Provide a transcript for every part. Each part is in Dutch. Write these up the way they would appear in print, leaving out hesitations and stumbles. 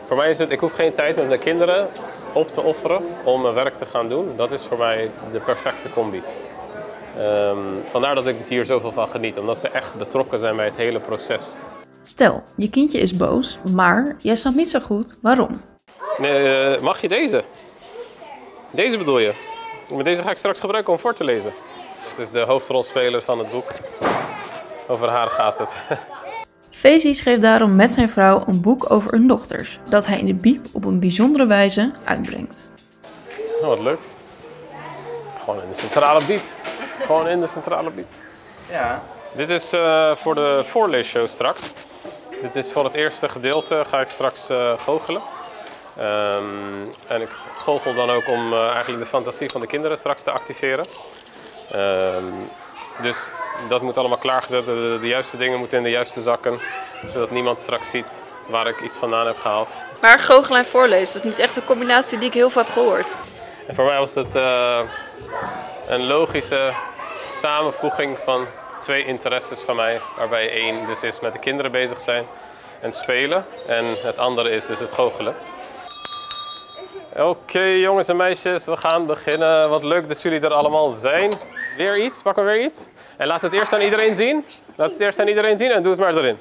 Voor mij is het, ik hoef geen tijd met mijn kinderen op te offeren om mijn werk te gaan doen. Dat is voor mij de perfecte combi. Vandaar dat ik hier zoveel van geniet, omdat ze echt betrokken zijn bij het hele proces. Stel, je kindje is boos, maar jij snapt niet zo goed waarom. Nee, mag je deze? Deze bedoel je? Maar deze ga ik straks gebruiken om voor te lezen. Het is de hoofdrolspeler van het boek. Over haar gaat het. Fezi schreef daarom met zijn vrouw een boek over hun dochters, dat hij in de bieb op een bijzondere wijze uitbrengt. Oh, wat leuk. Gewoon in de centrale bieb. Gewoon in de centrale bieb. Ja. Dit is voor de voorleesshow straks. Dit is voor het eerste gedeelte, ga ik straks goochelen. En ik goochel dan ook om eigenlijk de fantasie van de kinderen straks te activeren. Dus dat moet allemaal klaargezet. De juiste dingen moeten in de juiste zakken. Zodat niemand straks ziet waar ik iets vandaan heb gehaald. Maar goochelen en voorlezen, dat is niet echt een combinatie die ik heel veel heb gehoord. En voor mij was het een logische samenvoeging van twee interesses van mij. Waarbij één dus is met de kinderen bezig zijn en spelen. En het andere is dus het goochelen. Oké, jongens en meisjes, we gaan beginnen. Wat leuk dat jullie er allemaal zijn. Weer iets, pak maar weer iets. En laat het eerst aan iedereen zien. Laat het eerst aan iedereen zien en doe het maar erin.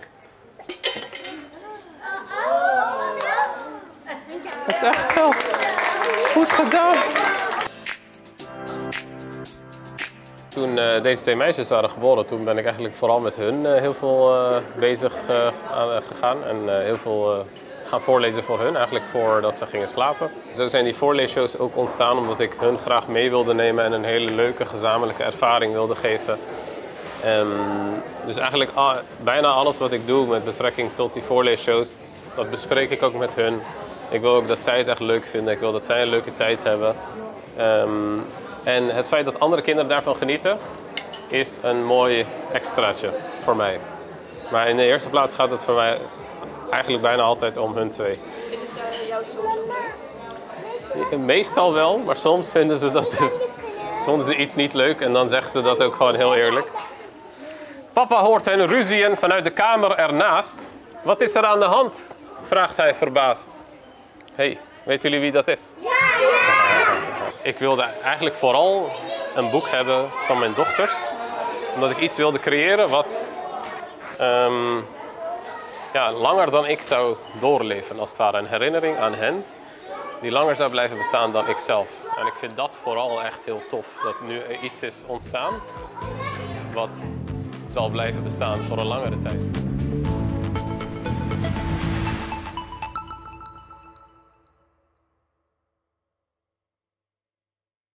Het is echt geld. Goed gedaan. Toen deze twee meisjes waren geboren, toen ben ik eigenlijk vooral met hun heel veel bezig gegaan. En heel veel gaan voorlezen voor hun, eigenlijk voordat ze gingen slapen. Zo zijn die voorleesshows ook ontstaan omdat ik hun graag mee wilde nemen en een hele leuke gezamenlijke ervaring wilde geven. Dus eigenlijk bijna alles wat ik doe met betrekking tot die voorleesshows, dat bespreek ik ook met hun. Ik wil ook dat zij het echt leuk vinden, ik wil dat zij een leuke tijd hebben. En het feit dat andere kinderen daarvan genieten, is een mooi extraatje voor mij. Maar in de eerste plaats gaat het voor mij eigenlijk bijna altijd om hun twee. Vinden ze jou soms ook leuk? Meestal wel, maar soms vinden ze dat dus soms iets niet leuk en dan zeggen ze dat ook gewoon heel eerlijk. Papa hoort hen ruzieën vanuit de kamer ernaast. Wat is er aan de hand? Vraagt hij verbaasd. Hey, weten jullie wie dat is? Ja! Ik wilde eigenlijk vooral een boek hebben van mijn dochters. Omdat ik iets wilde creëren wat langer dan ik zou doorleven. Als het ware een herinnering aan hen die langer zou blijven bestaan dan ikzelf. En ik vind dat vooral echt heel tof. Dat nu iets is ontstaan wat zal blijven bestaan voor een langere tijd.